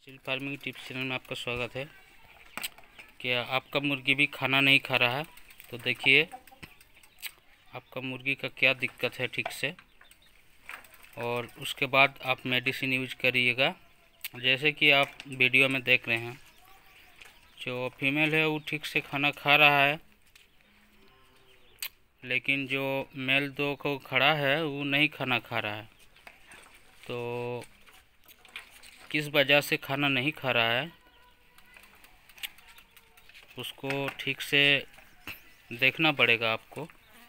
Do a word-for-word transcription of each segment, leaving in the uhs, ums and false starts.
Chill farming tips channel में आपका स्वागत है। क्या आपका मुर्गी भी खाना नहीं खा रहा है? तो देखिए आपका मुर्गी का क्या दिक्कत है ठीक से, और उसके बाद आप मेडिसिन यूज करिएगा। जैसे कि आप वीडियो में देख रहे हैं, जो फीमेल है वो ठीक से खाना खा रहा है, लेकिन जो मेल दो को खड़ा है वो नहीं खाना खा रहा है। तो किस वजह से खाना नहीं खा रहा है, उसको ठीक से देखना पड़ेगा आपको,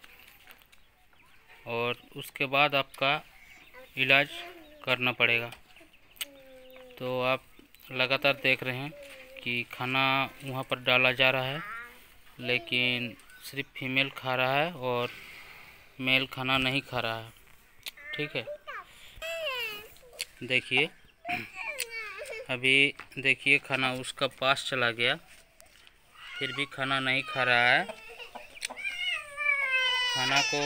और उसके बाद आपका इलाज करना पड़ेगा। तो आप लगातार देख रहे हैं कि खाना वहाँ पर डाला जा रहा है, लेकिन सिर्फ फीमेल खा रहा है और मेल खाना नहीं खा रहा है। ठीक है, देखिए अभी देखिए खाना उसका पास चला गया, फिर भी खाना नहीं खा रहा है। खाना को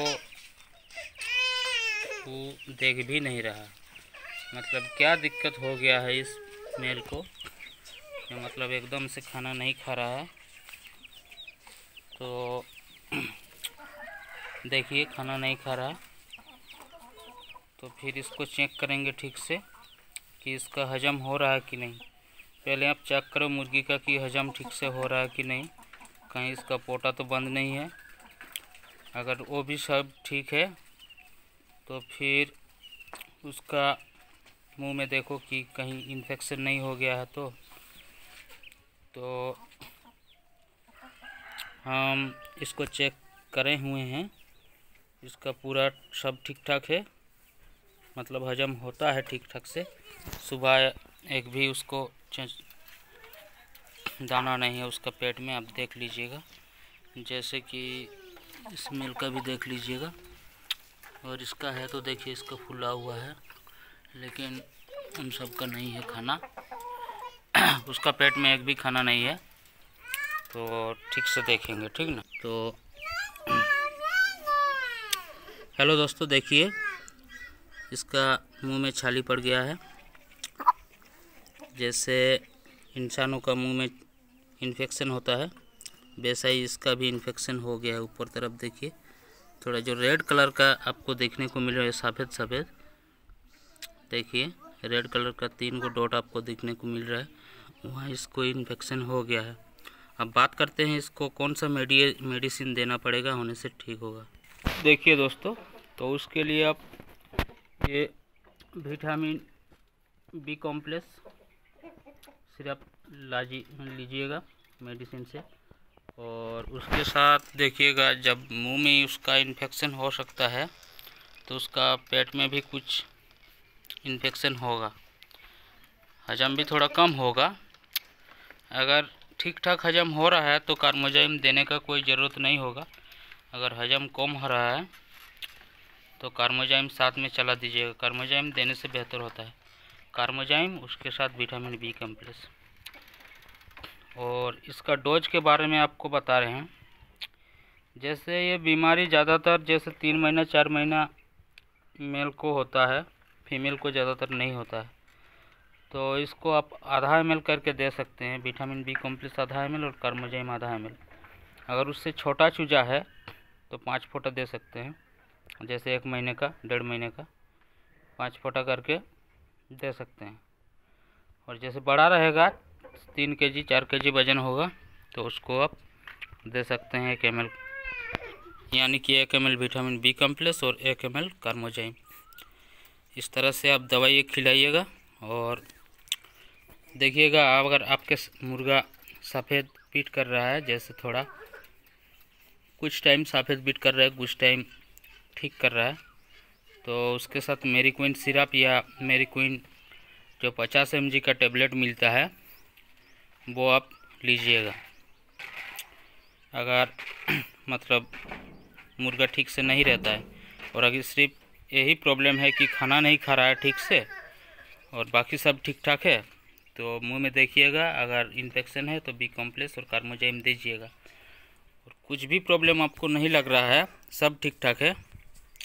वो देख भी नहीं रहा। मतलब क्या दिक्कत हो गया है इस मेल को, मतलब एकदम से खाना नहीं खा रहा है। तो देखिए खाना नहीं खा रहा, तो फिर इसको चेक करेंगे ठीक से कि इसका हजम हो रहा है कि नहीं। पहले आप चेक करो मुर्गी का कि हजम ठीक से हो रहा है कि नहीं, कहीं इसका पोटा तो बंद नहीं है। अगर वो भी सब ठीक है तो फिर उसका मुंह में देखो कि कहीं इन्फेक्शन नहीं हो गया है। तो तो हम इसको चेक करे हुए हैं, इसका पूरा सब ठीक ठाक है, मतलब हजम होता है ठीक ठाक से। सुबह एक भी उसको दाना नहीं है उसका पेट में, आप देख लीजिएगा। जैसे कि इस मेल का भी देख लीजिएगा, और इसका है तो देखिए इसका फूला हुआ है, लेकिन उन सब का नहीं है खाना। उसका पेट में एक भी खाना नहीं है। तो ठीक से देखेंगे, ठीक ना। तो हेलो दोस्तों, देखिए इसका मुंह में छाली पड़ गया है। जैसे इंसानों का मुंह में इन्फेक्शन होता है, वैसा ही इसका भी इन्फेक्शन हो गया है। ऊपर तरफ देखिए थोड़ा जो रेड कलर का आपको देखने को मिल रहा है, सफ़ेद सफ़ेद, देखिए रेड कलर का तीन को डॉट आपको देखने को मिल रहा है, वहाँ इसको इन्फेक्शन हो गया है। अब बात करते हैं इसको कौन सा मेडि मेडिसिन देना पड़ेगा, होने से ठीक होगा। देखिए दोस्तों, तो उसके लिए आप ये विटामिन बी कॉम्प्लेक्स सिरप लाजी लीजिएगा मेडिसिन से, और उसके साथ देखिएगा जब मुंह में उसका इन्फेक्शन हो सकता है तो उसका पेट में भी कुछ इन्फेक्शन होगा, हजम भी थोड़ा कम होगा। अगर ठीक ठाक हजम हो रहा है तो कार्बोजाइम देने का कोई ज़रूरत नहीं होगा। अगर हजम कम हो रहा है तो कार्बोजाइम साथ में चला दीजिएगा। कार्बोजाइम देने से बेहतर होता है कार्बोजाइम, उसके साथ विटामिन बी कॉम्प्लेक्स। और इसका डोज के बारे में आपको बता रहे हैं। जैसे ये बीमारी ज़्यादातर जैसे तीन महीना चार महीना मेल को होता है, फीमेल को ज़्यादातर नहीं होता है। तो इसको आप आधा एम एल करके दे सकते हैं, विटामिन बी कॉम्प्लेक्स आधा एम एल और कार्बोजाइम आधा एम एल। अगर उससे छोटा चूजा है तो पाँच फोटा दे सकते हैं, जैसे एक महीने का डेढ़ महीने का पाँच फोटा करके दे सकते हैं। और जैसे बड़ा रहेगा तीन के जी चार के जी वजन होगा तो उसको आप दे सकते हैं एक एम एल, यानी कि एक M L vitamin B complex और एक एम एल कार्बोजाइम। इस तरह से आप दवाई खिलाइएगा। और देखिएगा अगर आपके मुर्गा सफ़ेद पीट कर रहा है, जैसे थोड़ा कुछ टाइम सफ़ेद पीट कर रहा है, कुछ टाइम ठीक कर रहा है, तो उसके साथ मेरिक्विन सिरप या मेरिक्विन जो पचास एम जी का टेबलेट मिलता है वो आप लीजिएगा। अगर मतलब मुर्गा ठीक से नहीं रहता है, और अगर सिर्फ यही प्रॉब्लम है कि खाना नहीं खा रहा है ठीक से और बाकी सब ठीक ठाक है, तो मुंह में देखिएगा अगर इन्फेक्शन है तो बी कॉम्प्लेक्स और कार्बोजाइम दीजिएगा। और कुछ भी प्रॉब्लम आपको नहीं लग रहा है, सब ठीक ठाक है,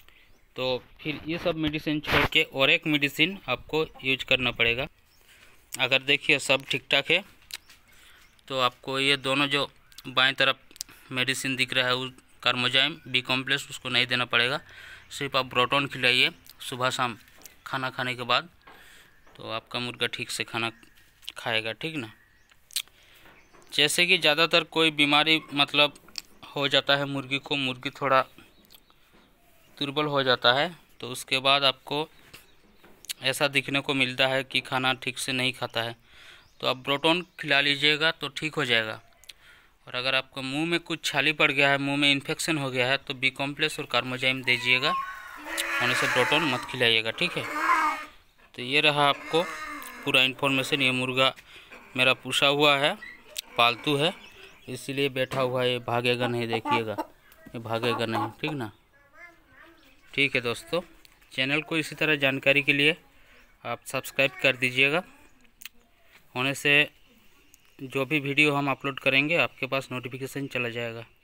तो फिर ये सब मेडिसिन छोड़ के और एक मेडिसिन आपको यूज करना पड़ेगा। अगर देखिए सब ठीक ठाक है तो आपको ये दोनों जो बाएं तरफ मेडिसिन दिख रहा है उस कार्मोजाइम बी कॉम्प्लेक्स उसको नहीं देना पड़ेगा। सिर्फ आप प्रोटोन खिलाइए सुबह शाम खाना खाने के बाद, तो आपका मुर्गा ठीक से खाना खाएगा, ठीक ना। जैसे कि ज़्यादातर कोई बीमारी मतलब हो जाता है मुर्गी को, मुर्गी थोड़ा दुर्बल हो जाता है, तो उसके बाद आपको ऐसा दिखने को मिलता है कि खाना ठीक से नहीं खाता है, तो आप प्रोटोन खिला लीजिएगा तो ठीक हो जाएगा। और अगर आपको मुंह में कुछ छाली पड़ गया है, मुंह में इन्फेक्शन हो गया है, तो बी कॉम्प्लेक्स और कार्मोजाइम दीजिएगा, होने से प्रोटोन मत खिलाइएगा, ठीक है। तो ये रहा आपको पूरा इन्फॉर्मेशन। ये मुर्गा मेरा पोसा हुआ है, पालतू है, इसीलिए बैठा हुआ है, ये भागेगा नहीं, देखिएगा ये भागेगा नहीं, ठीक ना। ठीक है दोस्तों, चैनल को इसी तरह जानकारी के लिए आप सब्सक्राइब कर दीजिएगा, होने से जो भी वीडियो हम अपलोड करेंगे आपके पास नोटिफिकेशन चला जाएगा।